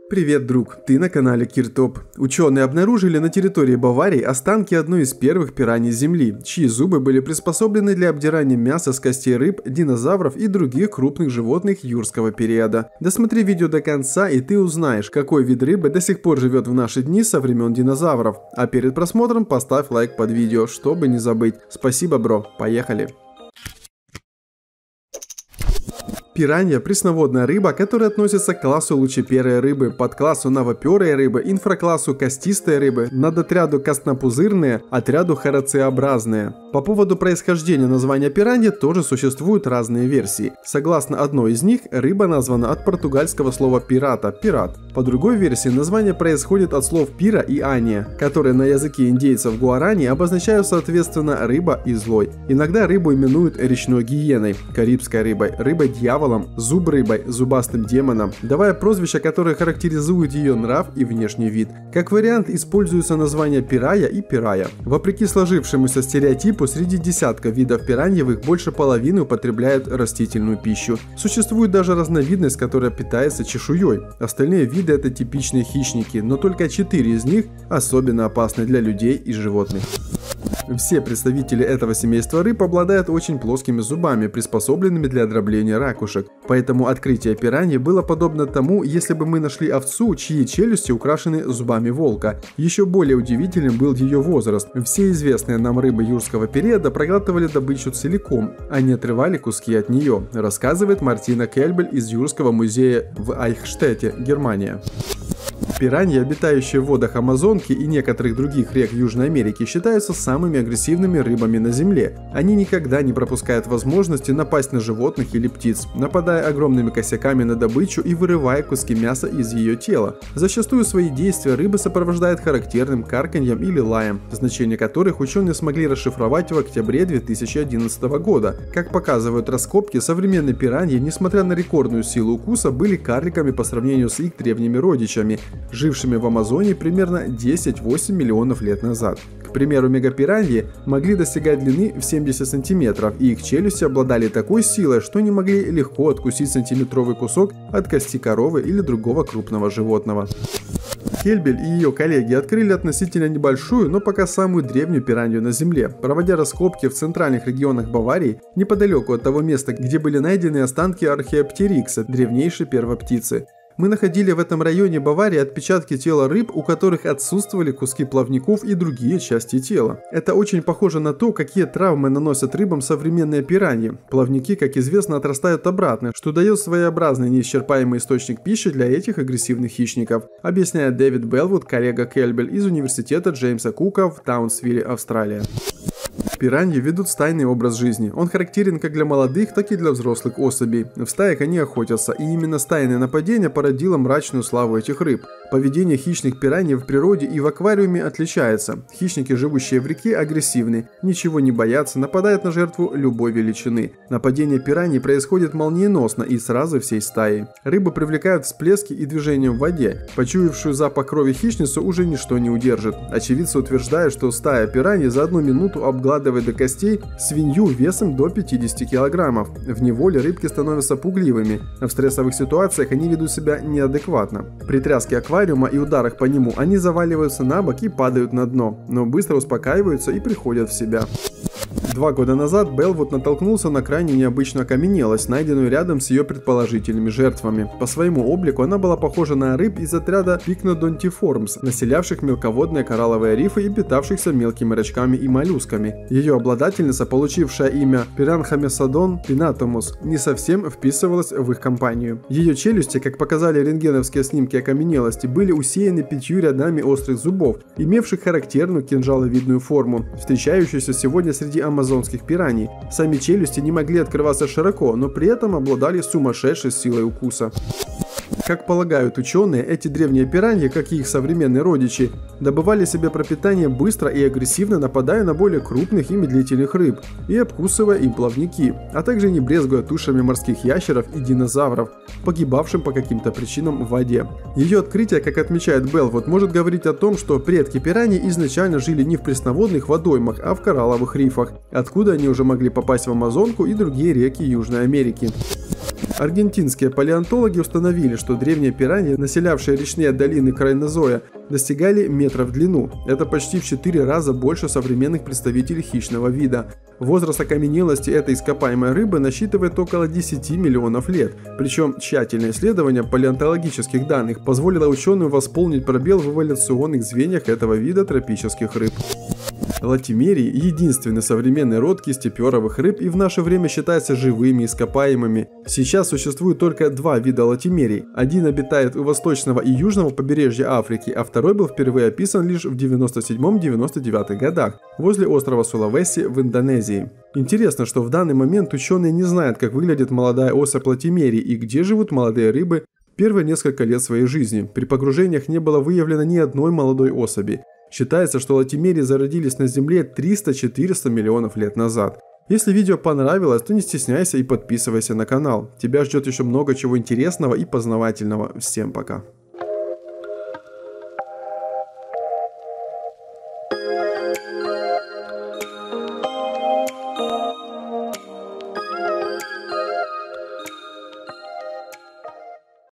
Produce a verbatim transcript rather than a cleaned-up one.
Привет, друг, ты на канале Киртоп. Ученые обнаружили на территории Баварии останки одной из первых пираний Земли, чьи зубы были приспособлены для обдирания мяса с костей рыб, динозавров и других крупных животных юрского периода. Досмотри видео до конца, и ты узнаешь, какой вид рыбы до сих пор живет в наши дни со времен динозавров. А перед просмотром поставь лайк под видео, чтобы не забыть. Спасибо, бро, поехали! Пиранья – пресноводная рыба, которая относится к классу лучеперой рыбы, подклассу новоперой рыбы, инфраклассу костистой рыбы, надотряду костнопузырные, отряду хорацеобразные. По поводу происхождения названия пиранья тоже существуют разные версии. Согласно одной из них, рыба названа от португальского слова пирата – пират. По другой версии, название происходит от слов пира и ания, которые на языке индейцев гуарани обозначают соответственно рыба и злой. Иногда рыбу именуют речной гиеной, карибской рыбой, рыбой-дьяволом, зуб-рыбой, зубастым демоном, давая прозвища, которые характеризуют ее нрав и внешний вид. Как вариант используются названия пирая и пирая. Вопреки сложившемуся стереотипу, среди десятка видов пираньевых больше половины употребляют растительную пищу. Существует даже разновидность, которая питается чешуей. Остальные виды это типичные хищники, но только четыре из них особенно опасны для людей и животных. Все представители этого семейства рыб обладают очень плоскими зубами, приспособленными для дробления ракушек. Поэтому открытие пираньи было подобно тому, если бы мы нашли овцу, чьи челюсти украшены зубами волка. Еще более удивительным был ее возраст. Все известные нам рыбы юрского периода проглатывали добычу целиком, а не отрывали куски от нее, рассказывает Мартина Кельбель из Юрского музея в Айхштете, Германия. Пираньи, обитающие в водах Амазонки и некоторых других рек Южной Америки, считаются самыми агрессивными рыбами на Земле. Они никогда не пропускают возможности напасть на животных или птиц, нападая огромными косяками на добычу и вырывая куски мяса из ее тела. Зачастую свои действия рыбы сопровождают характерным карканьем или лаем, значение которых ученые смогли расшифровать в октябре две тысячи одиннадцатого года. Как показывают раскопки, современные пираньи, несмотря на рекордную силу укуса, были карликами по сравнению с их древними родичами, жившими в Амазоне примерно десять-восемь миллионов лет назад. К примеру, мегапираньи могли достигать длины в семьдесят сантиметров, и их челюсти обладали такой силой, что не могли легко откусить сантиметровый кусок от кости коровы или другого крупного животного. Кельбель и ее коллеги открыли относительно небольшую, но пока самую древнюю пиранью на Земле, проводя раскопки в центральных регионах Баварии, неподалеку от того места, где были найдены останки археоптерикса, древнейшей первоптицы. Мы находили в этом районе Баварии отпечатки тела рыб, у которых отсутствовали куски плавников и другие части тела. Это очень похоже на то, какие травмы наносят рыбам современные пираньи. Плавники, как известно, отрастают обратно, что дает своеобразный неисчерпаемый источник пищи для этих агрессивных хищников, объясняет Дэвид Белвуд, коллега Кельбель из университета Джеймса Кука в Таунсвилле, Австралия. Пираньи ведут стайный образ жизни. Он характерен как для молодых, так и для взрослых особей. В стаях они охотятся, и именно стайное нападение породило мрачную славу этих рыб. Поведение хищных пираньи в природе и в аквариуме отличается. Хищники, живущие в реке, агрессивны, ничего не боятся, нападают на жертву любой величины. Нападение пираньи происходит молниеносно и сразу всей стаей. Рыбы привлекают всплески и движения в воде. Почуявшую запах крови хищницу уже ничто не удержит. Очевидцы утверждают, что стая пираньи за одну минуту обгладывает до костей свинью весом до пятидесяти килограммов. В неволе рыбки становятся пугливыми. В стрессовых ситуациях они ведут себя неадекватно. При тряске аквариума и ударах по нему они заваливаются на бок и падают на дно, но быстро успокаиваются и приходят в себя. Два года назад Белвуд натолкнулся на крайне необычную окаменелость, найденную рядом с ее предположительными жертвами. По своему облику она была похожа на рыб из отряда Pycnodontiformes, населявших мелководные коралловые рифы и питавшихся мелкими рачками и моллюсками. Ее обладательница, получившая имя Piranhamesodon pinatomus, не совсем вписывалась в их компанию. Ее челюсти, как показали рентгеновские снимки окаменелости, были усеяны пятью рядами острых зубов, имевших характерную кинжаловидную форму, встречающуюся сегодня среди амазонских пираний. Сами челюсти не могли открываться широко, но при этом обладали сумасшедшей силой укуса. Как полагают ученые, эти древние пираньи, как и их современные родичи, добывали себе пропитание быстро и агрессивно, нападая на более крупных и медлительных рыб и обкусывая им плавники, а также не брезгуя тушами морских ящеров и динозавров, погибавшим по каким-то причинам в воде. Ее открытие, как отмечает Белвуд, может говорить о том, что предки пираний изначально жили не в пресноводных водоймах, а в коралловых рифах, откуда они уже могли попасть в Амазонку и другие реки Южной Америки. Аргентинские палеонтологи установили, что древние пираньи, населявшие речные долины Крайнозоя, достигали метров в длину. Это почти в четыре раза больше современных представителей хищного вида. Возраст окаменелости этой ископаемой рыбы насчитывает около десяти миллионов лет. Причем тщательное исследование палеонтологических данных позволило ученым восполнить пробел в эволюционных звеньях этого вида тропических рыб. Латимерий – единственный современный род кистеперовых рыб и в наше время считается живыми ископаемыми. Сейчас существует только два вида латимерий. Один обитает у восточного и южного побережья Африки, а второй был впервые описан лишь в девяносто седьмом — девяносто девятом годах возле острова Сулавеси в Индонезии. Интересно, что в данный момент ученые не знают, как выглядит молодая особь латимерий и где живут молодые рыбы первые несколько лет своей жизни. При погружениях не было выявлено ни одной молодой особи. Считается, что латимерии зародились на Земле триста-четыреста миллионов лет назад. Если видео понравилось, то не стесняйся и подписывайся на канал. Тебя ждет еще много чего интересного и познавательного. Всем пока.